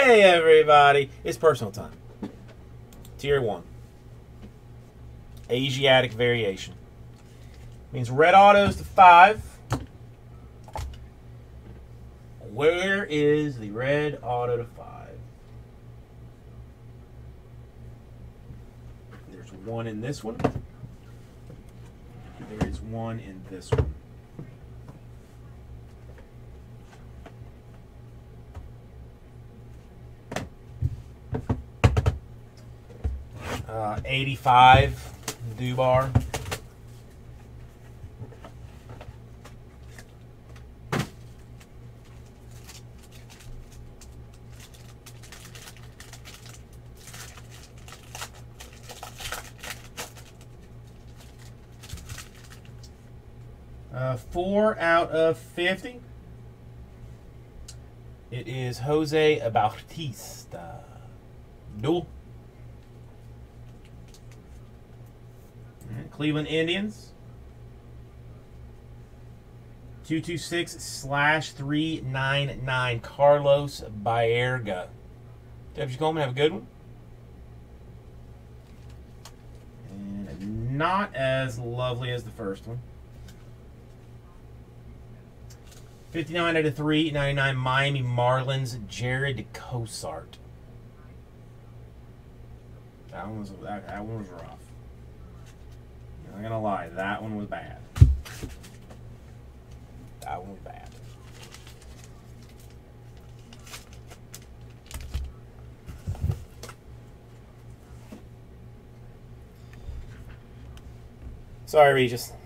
Hey everybody, it's personal time. Tier 1. Asiatic variation. Means red autos to 5. Where is the red auto to 5? There's 1 in this one. There is 1 in this one. Uh, 85 Dubar. Uh, 4 out of 50. It is Jose Bautista. Duel. Cleveland Indians. 226/399. Carlos Baerga. Jeff Coleman, have a good one. And not as lovely as the first one. 59 out of 399. Miami Marlins. Jared Cosart. That one was rough. I'm not gonna lie, that one was bad. That one was bad. Sorry, Regis.